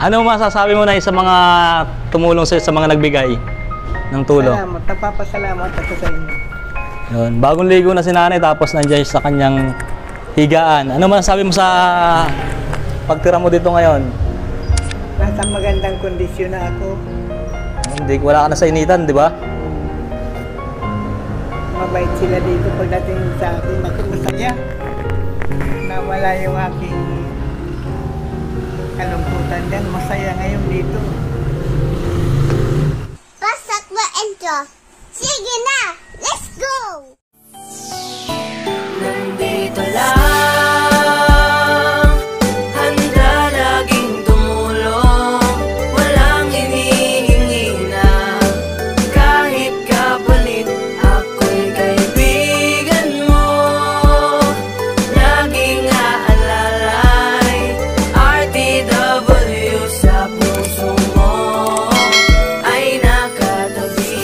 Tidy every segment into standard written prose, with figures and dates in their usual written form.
Ano masasabi mo na sa mga tumulong sa mga nagbigay ng tulong? Salamat, nagpapasalamat ako sa inyo. Yun, bagong ligo na si nanay tapos nandiyan sa kanyang higaan. Ano masasabi mo sa pagtira mo dito ngayon? Nasa magandang kondisyon na ako. Hindi, wala ka na sa initan, di ba? Mabait sila dito pagdating sa akin. Masaya. Nawala yung aking kalungkutan dyan. Masaya ngayon dito. Pasak mo intro. Sige na! Let's go! Nandito lang, handa laging tumulong. Walang hinihingi na kahit kapalit. Ako'y kaibigan mo, laging aalalay. RTW sa puso mo ay nakatabi.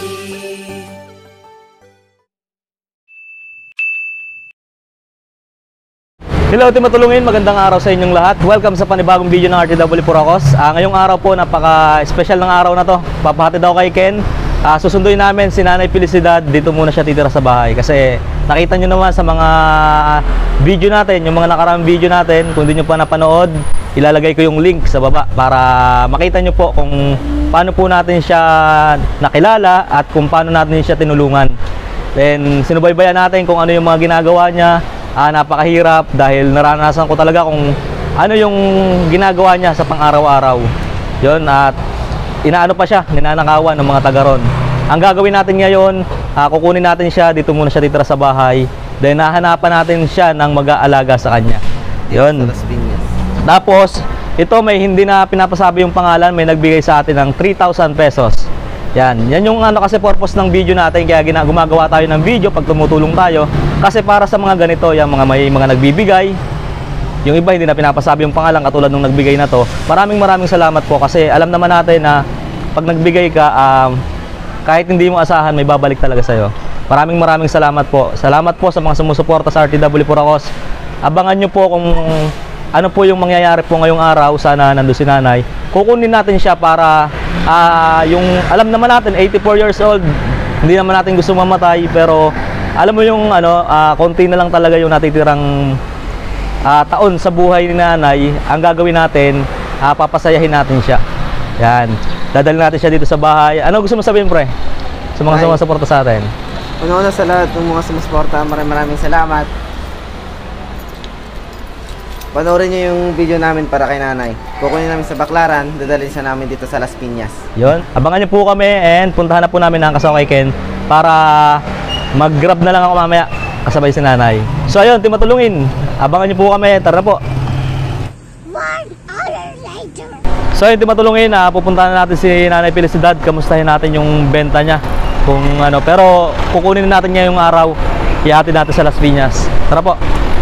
Hello Team Matulungin, magandang araw sa inyong lahat. Welcome sa panibagong video ng RTW Puracos. Ngayong araw po, napaka-special ng araw na to. Papahatid daw kay Ken. Susunduin namin si Nanay Felicidad. Dito muna siya titira sa bahay. Kasi nakita nyo naman sa mga video natin, yung mga nakaraang video natin. Kung hindi nyo pa napanood, ilalagay ko yung link sa baba para makita nyo po kung paano po natin siya nakilala at kung paano natin siya tinulungan. Then sinubaybayan natin kung ano yung mga ginagawa niya. Napakahirap dahil naranasan ko talaga kung ano yung ginagawa niya sa pang-araw-araw. Yun, at inaano pa siya, ninanakawan ng mga taga ron. Ang gagawin natin ngayon, kukunin natin siya, dito muna siya titira sa bahay. Then hahanapan natin siya ng mag-aalaga sa kanya. Yun. Tapos, ito may hindi na pinapasabi yung pangalan, may nagbigay sa atin ng 3,000 pesos. Yan yung ano kasi purpose ng video natin, kaya gumagawa tayo ng video pag tumutulong tayo. Kasi para sa mga ganito, yung may mga nagbibigay, yung iba hindi na pinapasabi yung pangalan katulad nung nagbigay na to. Maraming salamat po kasi alam naman natin na pag nagbigay ka, kahit hindi mo asahan, may babalik talaga sa'yo. Maraming salamat po. Salamat po sa mga sumusuporta sa RTW Puracos. Abangan nyo po kung ano po yung mangyayari po ngayong araw. Sana nandun si nanay. Kukunin natin siya para yung alam naman natin 84 years old, hindi naman natin gusto mamatay, pero alam mo yung konti na lang talaga yung natitirang taon sa buhay ni nanay. Ang gagawin natin, papasayahin natin siya. Yan, dadalhin natin siya dito sa bahay. Ano gusto mo sabihin, pre, sa mga sumusuporta sa atin? Una sa lahat ng mga sumusuporta, maraming salamat. Panoorin niyo yung video namin para kay nanay. Kukunin namin sa Baclaran, dadalhin siya namin dito sa Las Piñas. Yun, abangan niyo po kami and puntahan na po namin ang kasama kay Ken para mag-grab na lang ako mamaya kasabay si nanay. So ayun, Team Matulungin, abangan niyo po kami, tara po. 1 hour later. So ayun, Team Matulungin, pupuntahan na natin si Nanay Felicidad. Kamustahin natin yung benta niya, kung ano, pero kukunin natin niya yung araw, ihatid natin sa Las Piñas. Tara po.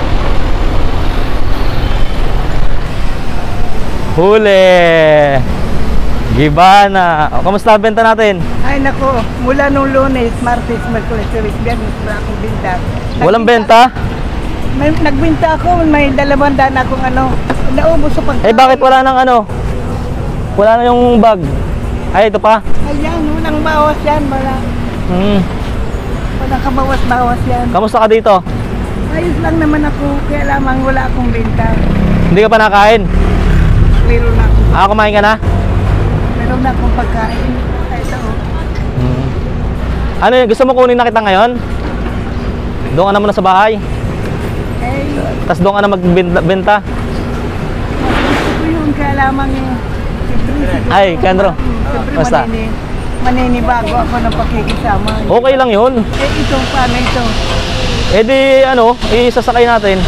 Huli! Gibana! Kamusta ang benta natin? Ay nako, mula nung Lunes, Martes, Merkules, Biyernes, wala akong binta. Walang benta? Nagbinta ako, may 200 akong naubos sa pagkain. Bakit wala nang wala na yung bag? Ay, ito pa? Ayan, walang bawas yan, wala. Walang kabawas-bawas yan. Kamusta ka dito? Ayos lang naman ako, kaya lamang wala akong binta. Hindi ka pa nakain? Meron na ako. Kumain ka na? Meron na akong pagkain. Ay, ito. Ano yun? Gusto mo kunin na kita ngayon? Doon ka na muna sa bahay? Tapos doon ka na magbenta? Gusto ko yun, kaya lamang Ay, Kendro. Basta. Maninibago ako ng pakikisama. Okay lang yun. Ito, paano ito? Isasakay natin.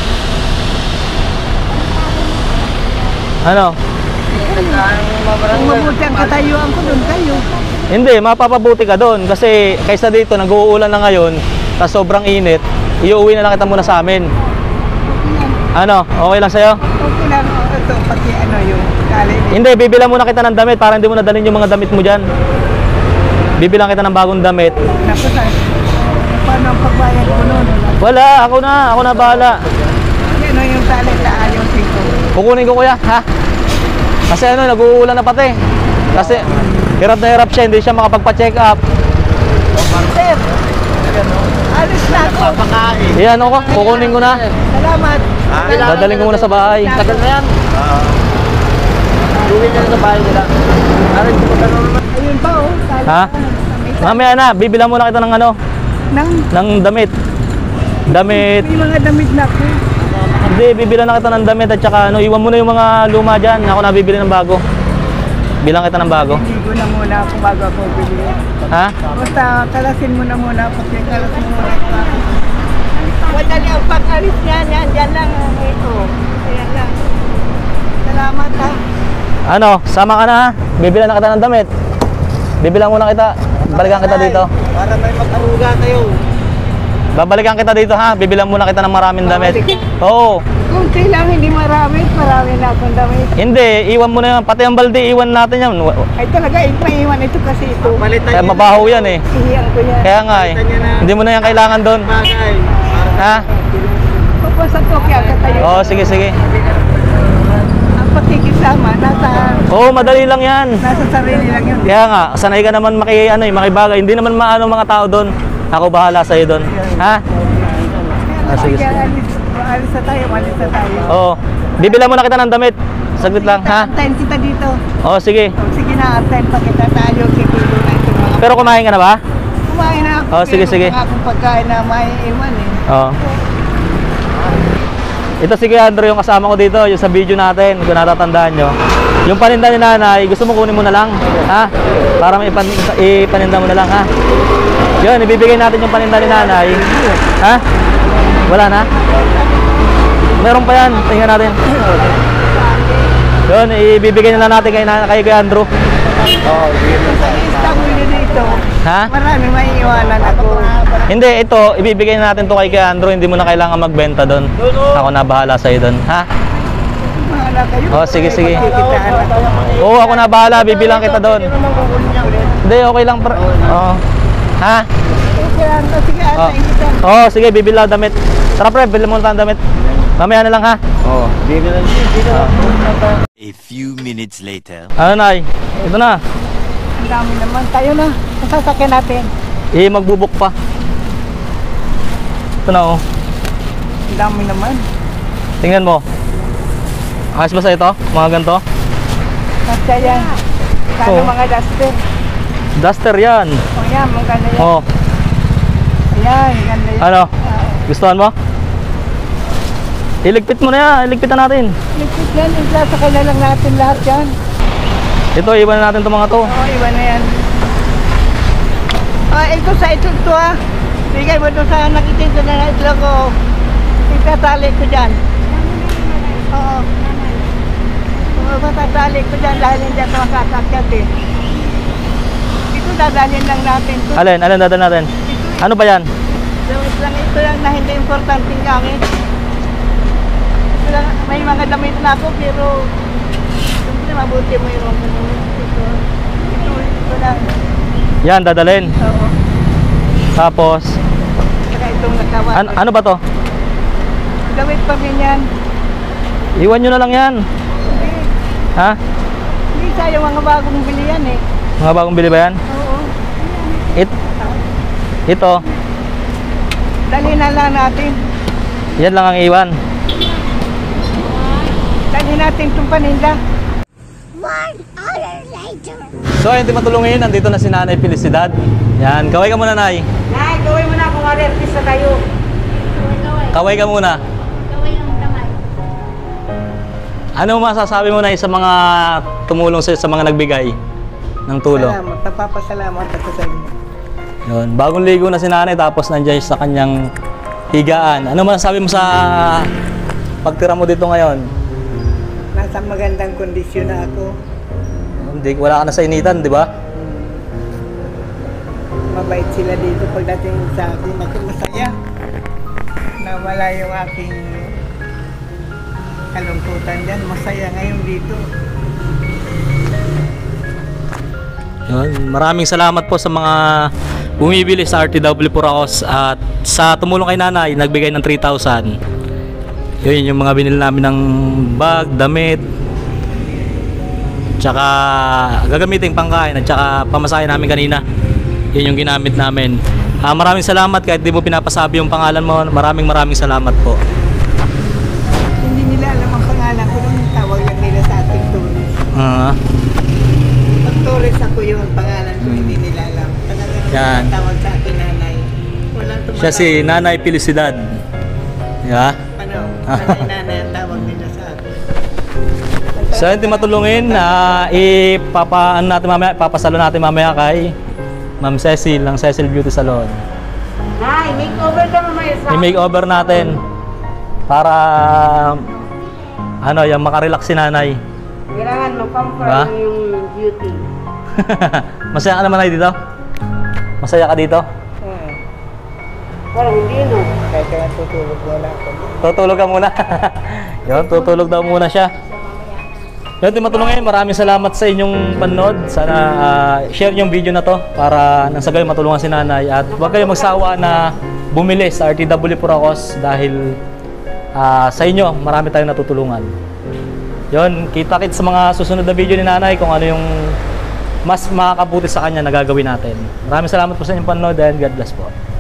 Ano? Kung mabuti ang katayuan ko doon kayo. Hindi, mapapabuti ka doon kasi kaysa dito nag-uulan na ngayon, tas sobrang init, iuwi na lang kita muna sa amin. Ano? Okay lang sa'yo? Okay lang. Ito, pati yung kali. Hindi, bibilang muna kita ng damit para hindi mo nadalhin yung mga damit mo dyan. Bibilang kita ng bagong damit. Naku, paano ang pagbayad ko noon? Wala, ako na bahala. Ano yung tali na ayaw sito? Kukunin ko, kuya, ha? Kasi ano, nag-uulan na pati. Kasi hirap na hirap siya, hindi siya makapagpa-check up. Sir, alis na ako. Iyan ako, kukunin ko na. Salamat. Dadaling ko muna sa bahay. Tagal na yan. Duwi na sa bahay nila. Ayun pa oh. Ha? Mamaya na, bibilang muna kita ng ano, Nang, ng damit. Damit. may mga damit na ako. Hindi, bibilang na kita ng damit at saka ano, iwan mo na yung mga luma dyan. Ako na bibili ng bago. Bilang kita ng bago. Hindi ko na muna ako bago ako bili. Ha? Basta kalasin mo na muna. Pati kalasin mo na ito. Wala niya ang pag-alis niya. Yan lang. Ito. Ayan lang. Salamat ha. Ano, sama ka na ha? Bibilang na kita ng damit. Bibilang muna kita. Balikan kita dito. Para may mag-aruga tayo. Babalikan kita dito ha. Bibilang muna kita ng maraming damit. Oo. Kung kailangan hindi marami na akong damit. Hindi, iwan mo na yan. Pati ang balde, iwan natin yan. Ay talaga, maiwan ito kasi ito. Kaya mabaho yan eh. Ihiyan ko yan. Kaya nga eh. Hindi mo na yan kailangan doon. Ha? Pupasa to kaya ka tayo. Oo, sige, sige. Ang pakikisama, Oo, madali lang yan. nasa sarili lang yun. Kaya nga, sanay ka naman makibagay. Hindi naman maano mga tao doon. Ako bahala sa'yo doon. Ha? Sige, sige. Alis na tayo, alis na tayo. Oo. Bibilang muna kita ng damit. Saglit lang, ha? Antayin kita dito. Oo, sige. Sige na, antayin pa kita tayo. Siguro na ito mga... Pero kumain ka na ba? Kumain na ako. Oh, sige, pero sige. mga akong pagkain na maiiwan eh. Oo. Ito si Andrew yung kasama ko dito, yung sa video natin, kung natatandaan nyo. Yung paninda ni nanay, gusto mo kunin mo na lang, ha? Para may ipaninda mo na lang, ha? Yun, ibibigay natin yung paninda ni nanay. Ha? Wala na? Meron pa yan, tingnan natin. Yun, ibibigay na lang natin kay Andrew. Sa lista mo yun dito. Ha? Marami maiiwanan ako. Hindi, ito, ibibigay na natin to kay Andrew, hindi mo na kailangan magbenta doon. Ako na bahala sa'yo doon, ha? Bahala kayo. Oh, sige, sige. Pagkikitaan ako. Oo, ako na bahala, bibilang kita doon. Hindi, okay lang. Oo. Ha? Okay, sige, Oh. antayin kita. Oo, sige, bibila damit. Tara pre, bili mo ng damit. Mamaya na lang ha. Oo. A few minutes later. Ano nay? Ito na. Ang dami naman. Tayo na. Sasakyan natin. Magbubuk pa. Ito na oh. Ang dami naman. Tingnan mo. Ayos ba sa ito? Mga ganito? Kasya yan. Kano Oo. mga duster. Duster yan. O yan, maganda yan. Oh. Ayan, ganda yan. Ano? Gustuhan mo? Iligpit mo na yan. Iligpitan natin. Lipit yan. Isasakay na lang natin lahat yan. Ito, iwan na natin itong mga to. Oo, iwan na yan. Ito sa ito ah. Bigay mo ito sa nakitinto na ito ko. Itatali ko dyan. Oo. Matatali ko dyan dahil hindi ako makakakyat eh. Ito dadalhin lang natin to. Alin? Alin dadal natin? Ano ba yan? Damit lang ito lang na hindi importante gamit. Ito lang, may mga damit na ako pero siyempre mabuti mo yung mga ito lang. Yan, dadalhin. Oo. Tapos, Saka itong nakawan. ano ba to? Damit pa rin yan. Iwan nyo na lang yan. Hindi. Ha? Hindi sayang mga bagong bili yan eh. Mga bagong bili ba yan? Oo. Ito, Dali na lang natin. yan lang ang iwan. Dali natin itong paninda. 1 hour later. So ayun, matulungin, nandito na si Nanay Felicidad. Yan, kaway ka muna, Nay. Nay, gawin mo na kung alertista tayo. Kaway ka muna. Ano masasabi mo, Nay, sa mga tumulong sa mga nagbigay ng tulong? Salamat. Napapasalamat ako sa inyo. Yun, bagong ligo na si Nanay tapos nandiyan sa kanyang higaan. Ano masasabi mo sa pagtira mo dito ngayon? Nasa magandang kondisyon na ako. Hindi, wala ka na sa initan, di ba? Mabait sila dito pagdating sa akin. Ako masaya. Nawala yung aking kalungkutan dyan. Masaya ngayon dito. Yun, maraming salamat po sa mga bumibili sa RTW Puracos at sa tumulong kay Nanay, nagbigay ng 3,000. Yun yung mga binili namin ng bag, damit. tsaka gagamitin pangkain at tsaka pamasahe namin kanina. Yun yung ginamit namin. Maraming salamat kahit di mo pinapasabi yung pangalan mo. Maraming salamat po. Hindi nila alam ang pangalan ko nung tawag lang nila sa ating tourist. Pag tourist ako yun, pangalan ko hindi nila alam. Talagang Yan. tawag sa akin nanay. Walang tumatawag. Siya si Nanay Felicidad. Yeah. Ano, nanay ang tawag nila sa akin. So yun, matulungin na papasalo natin mamaya kay Ma'am Cecil ng Cecil Beauty Salon. Nay, makeover ka mamaya sa I-makeover natin para yung makarelax si nanay. Kailangan mo-comfort Diba? yung beauty. Masaya ka naman ay dito? Masaya ka dito? Parang hindi no. Kahit kaya tutulog wala ako. Tutulog ka muna. Yun, tutulog daw muna siya. Yun, matulungin. Maraming salamat sa inyong panood. Sana share yung video na to para nang sa gayon matulungan si nanay. At huwag kayong magsawa na bumili sa RTW Puracos dahil sa inyo marami tayong natutulungan. Yun, kita-kits sa mga susunod na video ni nanay kung ano yung mas makakabuti sa kanya na gagawin natin. Maraming salamat po sa inyong panood and God bless po.